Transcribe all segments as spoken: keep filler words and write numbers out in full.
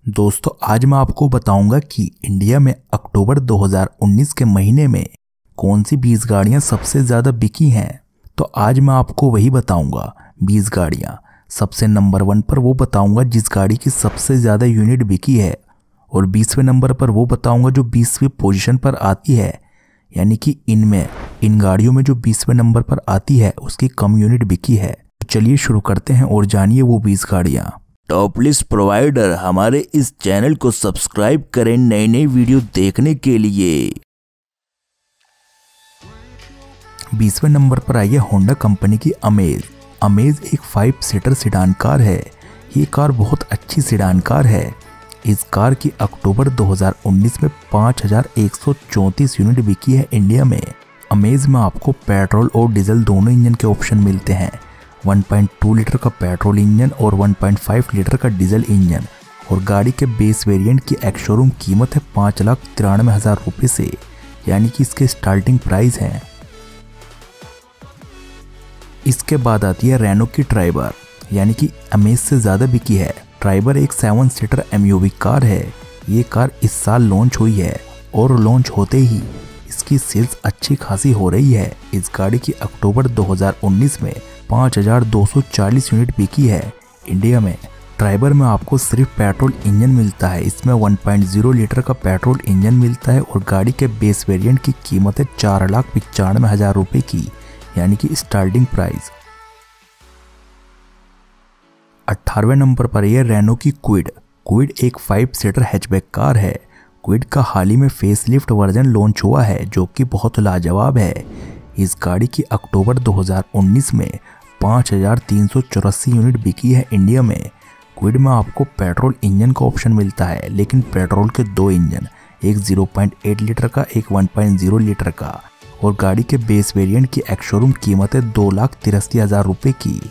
दोस्तों आज मैं आपको बताऊंगा कि इंडिया में अक्टूबर दो हज़ार उन्नीस के महीने में कौन सी बीस गाड़ियां सबसे ज़्यादा बिकी हैं। तो आज मैं आपको वही बताऊंगा बीस गाड़ियां। सबसे नंबर वन पर वो बताऊंगा जिस गाड़ी की सबसे ज़्यादा यूनिट बिकी है, और बीसवें नंबर पर वो बताऊंगा जो बीसवीं पोजीशन पर आती है, यानी कि इनमें इन गाड़ियों में जो बीसवें नंबर पर आती है उसकी कम यूनिट बिकी है। तो चलिए शुरू करते हैं और जानिए वो बीस गाड़ियाँ। टॉप लिस्ट प्रोवाइडर हमारे इस चैनल को सब्सक्राइब करें नई नई वीडियो देखने के लिए। बीसवें नंबर पर आई है होंडा कंपनी की अमेज। अमेज एक फाइव सीटर सिडान कार है। ये कार बहुत अच्छी सिडान कार है। इस कार की अक्टूबर दो हज़ार उन्नीस में पाँच हज़ार एक सौ चौंतीस यूनिट बिकी है इंडिया में। अमेज में आपको पेट्रोल और डीजल दोनों इंजन के ऑप्शन मिलते हैं। वन पॉइंट टू लीटर का पेट्रोल इंजन और वन पॉइंट फाइव लीटर का डीजल इंजन, और गाड़ी के बेस वेरिएंट की एक्स शोरूम कीमत है पाँच लाख तिरानवे हज़ार रुपये से, यानी कि इसके स्टार्टिंग प्राइस हैं। इसके बाद आती है रेनो की ट्राइबर, यानी कि अमेज से ज़्यादा बिकी है। ट्राइबर एक सेवन सीटर एमयूवी कार है। ये कार इस साल लॉन्च हुई है और लॉन्च होते ही इसकी सेल्स अच्छी खासी हो रही है। इस गाड़ी की अक्टूबर दो हज़ार उन्नीस में पाँच हज़ार दो सौ चालीस यूनिट बिकी है इंडिया में। ट्राइबर में आपको सिर्फ पेट्रोल इंजन मिलता है। इसमें वन पॉइंट ज़ीरो लीटर का पेट्रोल इंजन मिलता है और गाड़ी के बेस वेरिएंट की कीमत है चार लाख पचानवे हज़ार रुपये की, यानी कि स्टार्टिंग प्राइस। अट्ठारहवें नंबर पर यह रेनो की क्विड। क्विड एक फाइव सीटर हैचबैक कार है। क्विड का हाल ही में फेसलिफ्ट वर्जन लॉन्च हुआ है जो कि बहुत लाजवाब है। इस गाड़ी की अक्टूबर दो हज़ार उन्नीस में पाँच हज़ार तीन सौ चौरासी यूनिट बिकी है इंडिया में। क्विड में आपको पेट्रोल इंजन का ऑप्शन मिलता है, लेकिन पेट्रोल के दो इंजन, एक ज़ीरो पॉइंट एट लीटर का, एक वन पॉइंट ज़ीरो लीटर का, और गाड़ी के बेस वेरिएंट की एक्स शोरूम कीमत है दो लाख तिरासी हज़ार रुपये की।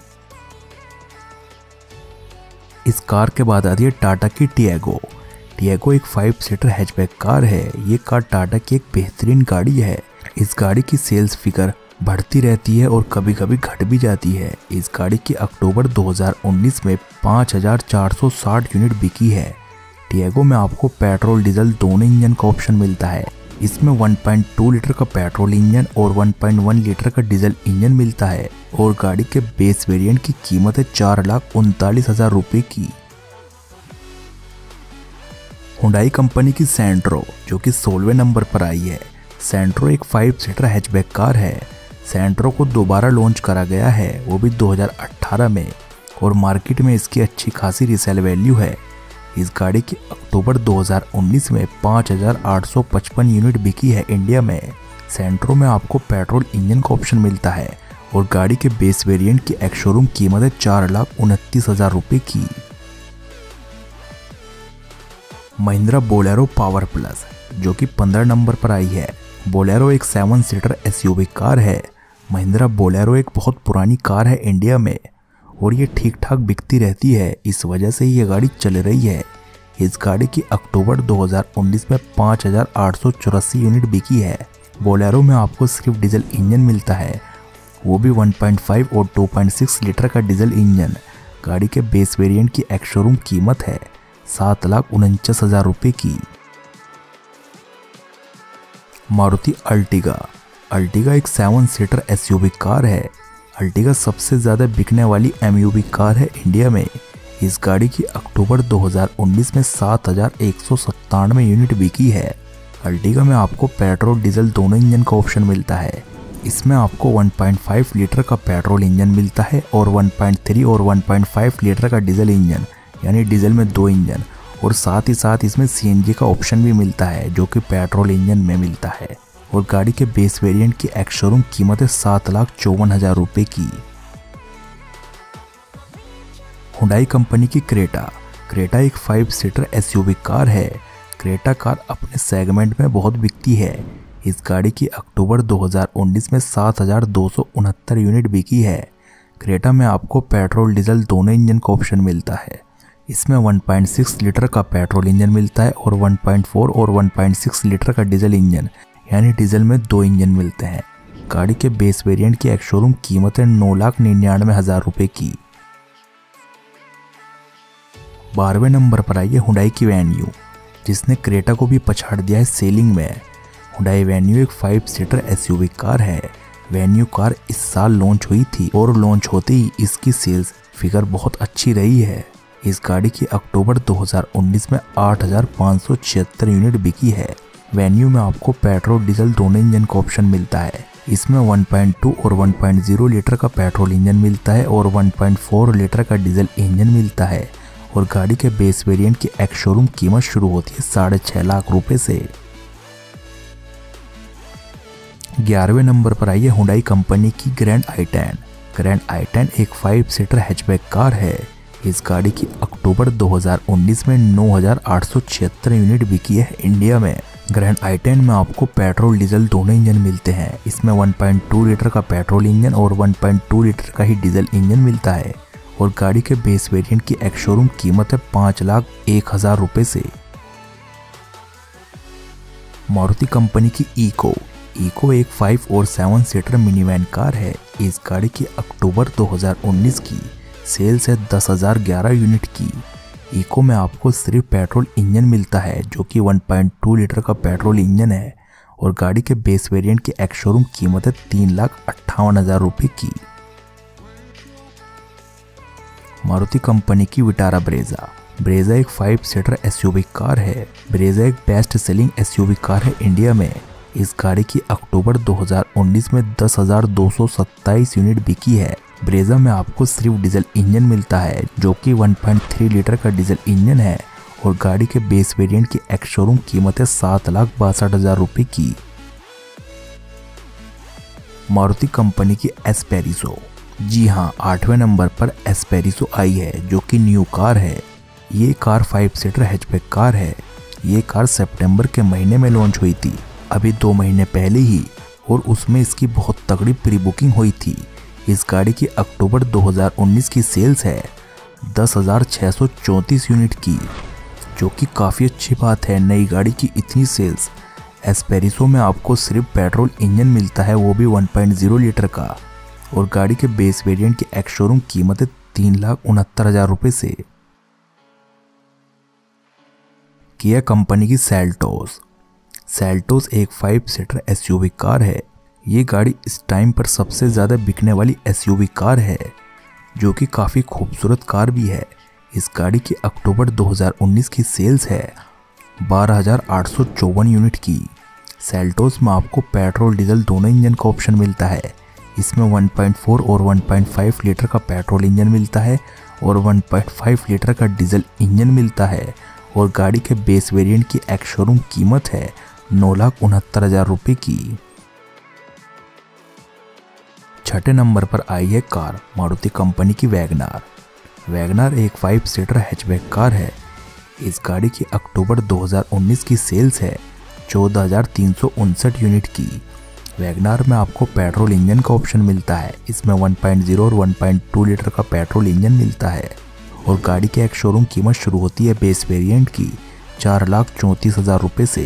इस कार के बाद आती है टाटा की टियागो। टियागो एक फाइव सीटर हैचबैक कार है। ये कार टाटा की एक बेहतरीन गाड़ी है। इस गाड़ी की सेल्स फिगर बढ़ती रहती है और कभी कभी घट भी जाती है। इस गाड़ी की अक्टूबर दो हज़ार उन्नीस में पाँच हज़ार चार सौ साठ यूनिट बिकी है। टियागो में आपको पेट्रोल डीजल दोनों इंजन का ऑप्शन मिलता है। इसमें वन पॉइंट टू लीटर का पेट्रोल इंजन और वन पॉइंट वन लीटर का डीजल इंजन मिलता है, और गाड़ी के बेस वेरिएंट की कीमत है चार लाख उनतालीस हज़ार रुपये की। हुंडई कंपनी की सैंट्रो, जो कि सोलहवें नंबर पर आई है। सैंट्रो एक फाइव सीटर हैचबैक कार है। सैंट्रो को दोबारा लॉन्च करा गया है, वो भी दो हज़ार अठारह में, और मार्केट में इसकी अच्छी खासी रीसेल वैल्यू है। इस गाड़ी की अक्टूबर दो हज़ार उन्नीस में पाँच हज़ार आठ सौ पचपन यूनिट बिकी है इंडिया में। सैंट्रो में आपको पेट्रोल इंजन का ऑप्शन मिलता है और गाड़ी के बेस वेरिएंट की एक्स शोरूम कीमत है चार लाख उनतीस हज़ार रुपये की। महिंद्रा बोलेरो पावर प्लस, जो कि पंद्रह नंबर पर आई है। बोलेरो एक सेवन सीटर एसयूवी कार है। महिंद्रा बोलेरो एक बहुत पुरानी कार है इंडिया में, और ये ठीक ठाक बिकती रहती है। इस वजह से ये गाड़ी चल रही है। इस गाड़ी की अक्टूबर दो हज़ार उन्नीस में पाँच हज़ार आठ सौ चौरासी यूनिट बिकी है। बोलेरो में आपको सिर्फ डीजल इंजन मिलता है, वो भी वन पॉइंट फाइव और टू पॉइंट सिक्स लीटर का डीजल इंजन। गाड़ी के बेस वेरिएंट की एक्स शोरूम कीमत है सात लाख उनचास हज़ार रुपये की। मारुति अर्टिगा। अर्टिगा एक सेवन सीटर एसयूवी कार है। अर्टिगा सबसे ज़्यादा बिकने वाली एमयूवी कार है इंडिया में। इस गाड़ी की अक्टूबर दो हज़ार उन्नीस में सात हज़ार एक सौ सत्तानवे यूनिट बिकी है। अर्टिगा में आपको पेट्रोल डीजल दोनों इंजन का ऑप्शन मिलता है। इसमें आपको वन पॉइंट फाइव लीटर का पेट्रोल इंजन मिलता है और वन पॉइंट थ्री और वन पॉइंट फाइव लीटर का डीजल इंजन, यानी डीजल में दो इंजन, और साथ ही साथ इसमें सीएनजी का ऑप्शन भी मिलता है जो कि पेट्रोल इंजन में मिलता है। और गाड़ी के बेस वेरिएंट की एक्स शोरूम कीमत है सात लाख चौवन हज़ार रुपये की। हुंडई कंपनी की क्रेटा। क्रेटा एक फाइव सीटर एसयूवी कार है। क्रेटा कार अपने सेगमेंट में बहुत बिकती है। इस गाड़ी की अक्टूबर दो हज़ार उन्नीस में सात हज़ार दो सौ उनहत्तर यूनिट बिकी है। क्रेटा में आपको पेट्रोल डीजल दोनों इंजन का ऑप्शन मिलता है। इसमें वन पॉइंट सिक्स लीटर का पेट्रोल इंजन मिलता है और वन पॉइंट फोर और वन पॉइंट सिक्स लीटर का डीजल इंजन, यानी डीजल में दो इंजन मिलते हैं। गाड़ी के बेस वेरिएंट की एक्स शोरूम कीमत है नौ लाख निन्यानवे हज़ार रुपये की। बारहवें नंबर पर आई है हुंडई की वेन्यू, जिसने क्रेटा को भी पछाड़ दिया है सेलिंग में। हुंडई वेन्यू एक फाइव सीटर एसयूवी कार है। वेन्यू कार इस साल लॉन्च हुई थी और लॉन्च होते ही इसकी सेल्स फिगर बहुत अच्छी रही है। इस गाड़ी की अक्टूबर दो हज़ार उन्नीस में आठ हज़ार पाँच सौ छिहत्तर यूनिट बिकी है। वेन्यू में आपको पेट्रोल डीजल दोनों इंजन का ऑप्शन मिलता है। इसमें वन पॉइंट टू और वन पॉइंट ज़ीरो लीटर का पेट्रोल इंजन मिलता है और वन पॉइंट फोर लीटर का डीजल इंजन मिलता है। और गाड़ी के बेस वेरिएंट की एक्स शोरूम कीमत शुरू होती है साढ़े छह लाख रुपए से। ग्यारहवें नंबर पर आई है हुंडई कंपनी की Grand i ten. Grand i ten एक फाइव सीटर हैचबैक कार है। इस गाड़ी की अक्टूबर दो हज़ार उन्नीस में नौ हज़ार आठ सौ छिहत्तर यूनिट बिकी है इंडिया में। ग्रैंड आई टेन में आपको पेट्रोल डीजल दोनों इंजन मिलते हैं। इसमें वन पॉइंट टू लीटर का पेट्रोल इंजन और वन पॉइंट टू लीटर का ही डीजल इंजन मिलता है। और गाड़ी के बेस वेरिएंट की एक्स शोरूम कीमत है पाँच लाख एक हजार रुपए से। मारुति कंपनी की ईको। ईको एक फाइव और seven seater mini van car है। इस गाड़ी की अक्टूबर दो हज़ार उन्नीस की सेल्स है दस हज़ार ग्यारह यूनिट की। ईको में आपको सिर्फ पेट्रोल इंजन मिलता है, जो कि वन पॉइंट टू लीटर का पेट्रोल इंजन है। और गाड़ी के बेस वेरिएंट की एक्स शोरूम कीमत है तीन लाख अट्ठावन हजार रुपये की। मारुति कंपनी की विटारा ब्रेजा। ब्रेजा एक फाइव सीटर एसयूवी कार है। ब्रेजा एक बेस्ट सेलिंग एसयूवी कार है इंडिया में। इस गाड़ी की अक्टूबर दो हज़ार उन्नीस में दस हज़ार दो सौ सत्ताईस यूनिट बिकी है। ब्रेजा में आपको सिर्फ डीजल इंजन मिलता है, जो कि वन पॉइंट थ्री लीटर का डीजल इंजन है। और गाड़ी के बेस वेरिएंट की एक्स शोरूम कीमत है सात लाख बासठ हजार रुपये की। मारुति कंपनी की एस्पेरिसो। जी हाँ, आठवें नंबर पर एस्पेरिसो आई है, जो कि न्यू कार है। ये car five seater hatchback car है। ये कार सितंबर के महीने में लॉन्च हुई थी, अभी दो महीने पहले ही, और उसमें इसकी बहुत तगड़ी प्री बुकिंग हुई थी। इस गाड़ी की अक्टूबर दो हज़ार उन्नीस की सेल्स है दस हज़ार छह सौ चौंतीस यूनिट की, जो कि काफ़ी अच्छी बात है नई गाड़ी की इतनी सेल्स। एस्पेरिसो में आपको सिर्फ पेट्रोल इंजन मिलता है, वो भी वन पॉइंट ज़ीरो लीटर का। और गाड़ी के बेस वेरिएंट की एक्स शोरूम कीमत है तीन लाख उनहत्तर हजार रुपये से। किया कंपनी की सेल्टोस। सेल्टोस एक फाइव सीटर एसयूवी कार है। ये गाड़ी इस टाइम पर सबसे ज़्यादा बिकने वाली एसयूवी कार है, जो कि काफ़ी खूबसूरत कार भी है। इस गाड़ी की अक्टूबर दो हज़ार उन्नीस की सेल्स है बारह हज़ार आठ सौ चौवन यूनिट की। सेल्टोस में आपको पेट्रोल डीजल दोनों इंजन का ऑप्शन मिलता है। इसमें वन पॉइंट फोर और वन पॉइंट फाइव लीटर का पेट्रोल इंजन मिलता है और वन पॉइंट फाइव लीटर का डीजल इंजन मिलता है। और गाड़ी के बेस वेरिएंट की एक्स शोरूम कीमत है नौ लाख उनहत्तर हजार रुपये की। छठे नंबर पर आई है कार मारुति कंपनी की वैगनआर। वैगनआर एक फाइव सीटर हैचबैक कार है। इस गाड़ी की अक्टूबर दो हज़ार उन्नीस की सेल्स है चौदह हज़ार तीन सौ उनसठ यूनिट की। वैगनआर में आपको पेट्रोल इंजन का ऑप्शन मिलता है। इसमें वन पॉइंट ज़ीरो और वन पॉइंट टू लीटर का पेट्रोल इंजन मिलता है। और गाड़ी की एक शोरूम कीमत शुरू होती है बेस वेरिएंट की चार लाख चौंतीस हजार रुपये से।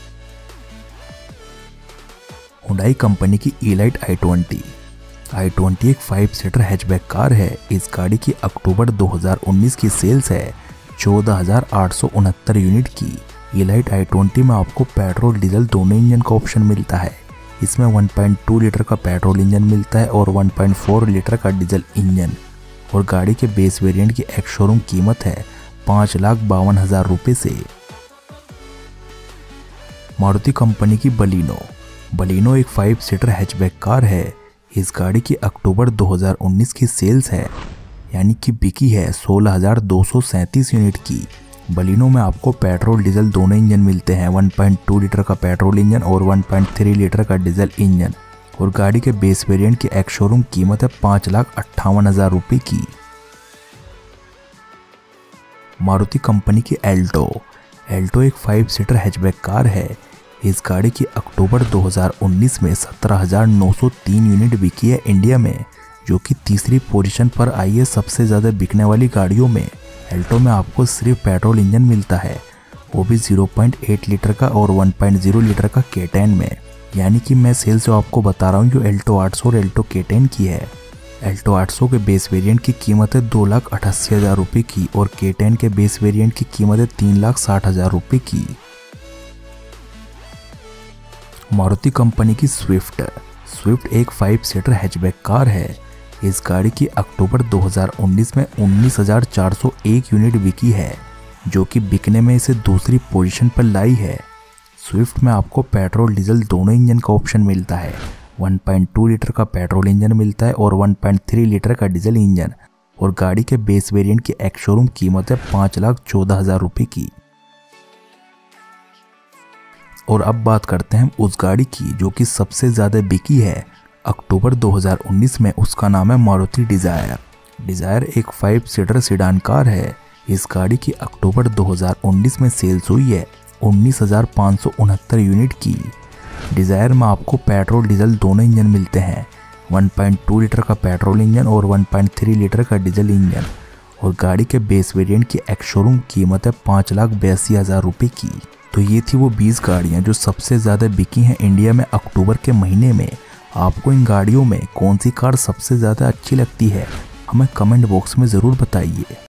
हुंडई कंपनी की Elite i twenty. I twenty एक फाइव सीटर हैचबैक कार है। इस गाड़ी की अक्टूबर दो हज़ार उन्नीस की सेल्स है चौदह हज़ार आठ सौ उनहत्तर यूनिट की। ईलाइट आई ट्वेंटी में आपको पेट्रोल डीजल दोनों इंजन का ऑप्शन मिलता है। इसमें वन पॉइंट टू लीटर का पेट्रोल इंजन मिलता है और वन पॉइंट फोर लीटर का डीजल इंजन। और गाड़ी के बेस वेरिएंट की एक्स शोरूम कीमत है पाँच लाख बावन हजार रुपये से। मारुति कंपनी की बलिनो। बलिनो एक फाइव सीटर हैचबैक कार है। इस गाड़ी की अक्टूबर दो हज़ार उन्नीस की सेल्स है, यानी कि बिकी है सोलह हज़ार दो सौ सैंतीस यूनिट की। बलिनो में आपको पेट्रोल डीजल दोनों इंजन मिलते हैं, वन पॉइंट टू लीटर का पेट्रोल इंजन और वन पॉइंट थ्री लीटर का डीजल इंजन। और गाड़ी के बेस वेरिएंट की एक्स शोरूम कीमत है पाँच लाख अट्ठावन हजार रुपये की। मारुति कंपनी की एल्टो। एल्टो एक फाइव सीटर हैचबैक कार है। इस गाड़ी की अक्टूबर दो हज़ार उन्नीस में सत्रह हज़ार नौ सौ तीन यूनिट बिकी है इंडिया में, जो कि तीसरी पोजीशन पर आई है सबसे ज़्यादा बिकने वाली गाड़ियों में। एल्टो में आपको सिर्फ पेट्रोल इंजन मिलता है, वो भी ज़ीरो पॉइंट एट लीटर का और वन पॉइंट ज़ीरो लीटर का के टेन में। यानी कि मैं सेल्स जो आपको बता रहा हूँ जो एल्टो आठ सौ और एल्टो के टेन की है, एल्टो आठ सौ के बेस वेरिएंट की कीमत है दो लाख अठासी हज़ार रुपये की और के टेन के बेस वेरिएंट की कीमत है तीन लाख साठ हज़ार रुपये की। मारुति कंपनी की स्विफ्ट स्विफ्ट एक फाइव सीटर हैचबैक कार है। इस गाड़ी की अक्टूबर दो हज़ार उन्नीस में उन्नीस हज़ार चार सौ एक यूनिट बिकी है, जो कि बिकने में इसे दूसरी पोजीशन पर लाई है। स्विफ्ट में आपको पेट्रोल डीजल दोनों इंजन का ऑप्शन मिलता है। वन पॉइंट टू लीटर का पेट्रोल इंजन मिलता है और वन पॉइंट थ्री लीटर का डीजल इंजन, और गाड़ी के बेस वेरिएंट की एक्स शोरूम कीमत है पाँच लाख चौदह हज़ार रुपये की। और अब बात करते हैं उस गाड़ी की जो कि सबसे ज़्यादा बिकी है अक्टूबर दो हज़ार उन्नीस में। उसका नाम है मारुति डिज़ायर। डिज़ायर एक फाइव सीटर सेडान कार है। इस गाड़ी की अक्टूबर दो हज़ार उन्नीस में सेल्स हुई है उन्नीस हज़ार पाँच सौ उनहत्तर यूनिट की। डिज़ायर में आपको पेट्रोल डीजल दोनों इंजन मिलते हैं। वन पॉइंट टू लीटर का पेट्रोल इंजन और वन पॉइंट थ्री लीटर का डीजल इंजन, और गाड़ी के बेस वेरिएंट की एक्स शोरूम कीमत है पाँच लाख बयासी हज़ार रुपये की। तो ये थी वो बीस गाड़ियाँ जो सबसे ज़्यादा बिकी हैं इंडिया में अक्टूबर के महीने में। आपको इन गाड़ियों में कौन सी कार सबसे ज़्यादा अच्छी लगती है, हमें कमेंट बॉक्स में ज़रूर बताइए।